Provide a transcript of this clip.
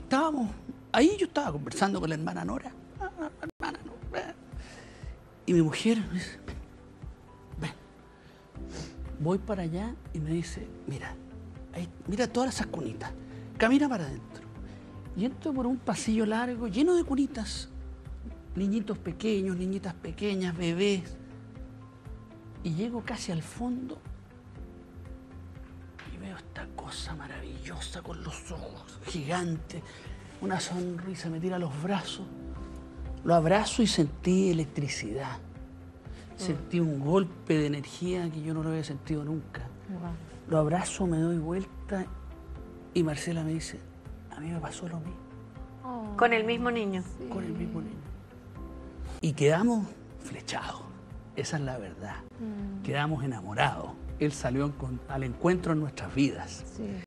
estábamos ahí, yo estaba conversando con la hermana Nora. Hermana Nora. Y mi mujer me dice, ven, voy para allá y me dice, mira, ahí, mira todas esas cunitas, camina para adentro. Y entro por un pasillo largo, lleno de cunitas, niñitos pequeños, niñitas pequeñas, bebés. Y llego casi al fondo y veo esta cosa maravillosa con los ojos gigantes, una sonrisa, me tira a los brazos. Lo abrazo y sentí electricidad. Sentí un golpe de energía que yo no lo había sentido nunca. Lo abrazo, me doy vuelta y Marcela me dice, a mí me pasó lo mismo. ¿Con el mismo niño? Sí. Con el mismo niño. Y quedamos flechados. Esa es la verdad. Quedamos enamorados. Él salió al encuentro en nuestras vidas. Sí.